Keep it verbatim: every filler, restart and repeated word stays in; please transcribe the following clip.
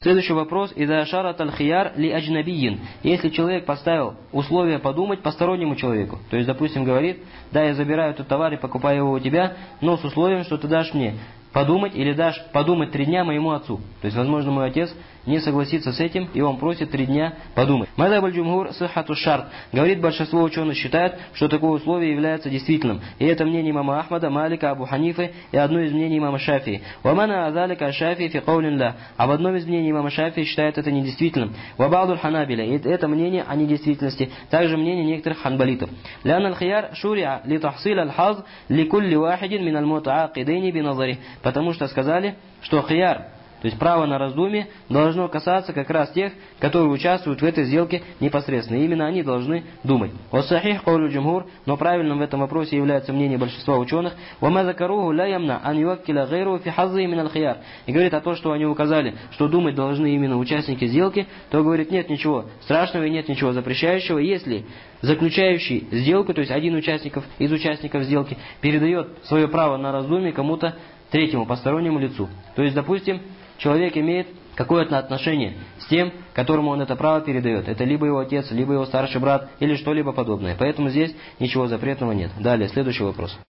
Следующий вопрос. «Ида шарат аль-хияр ли аджнабиин». Если человек поставил условие подумать постороннему человеку, то есть, допустим, говорит: да, я забираю этот товар и покупаю его у тебя, но с условием, что ты дашь мне подумать или дашь подумать три дня моему отцу. То есть, возможно, мой отец не согласится с этим, и он просит три дня подумать. Мазхаб аль-джумхур сиххату шарт. Говорит, большинство ученых считают, что такое условие является действительным. И это мнение имама Ахмада, Малика, Абу Ханифы и одно из мнений имама Шафии. Вамана азалика шафии фи каулин ла. А в одном из мнений имама Шафии считает это недействительным. Вабаудуль ханабиля. И это мнение о недействительности. Также мнение некоторых ханбалитов. Лян аль-хияр шуриа ли тахсил аль-хаз ли кулли вахидин мин аль-мутаакидейни би назари. Потому что сказали, что хияр, то есть право на раздумье, должно касаться как раз тех, которые участвуют в этой сделке непосредственно. И именно они должны думать. Вассахих каулю джумхур, но правильным в этом вопросе является мнение большинства ученых. Вама закаруху ля ямна ан юаккиля гайру фи хаззи мин аль-хияр. И говорит о том, что они указали, что думать должны именно участники сделки, то говорит, нет ничего страшного и нет ничего запрещающего, если заключающий сделку, то есть один участников из участников сделки, передает свое право на раздумье кому-то третьему, постороннему лицу. То есть, допустим, человек имеет какое-то отношение с тем, которому он это право передает. Это либо его отец, либо его старший брат, или что-либо подобное. Поэтому здесь ничего запретного нет. Далее, следующий вопрос.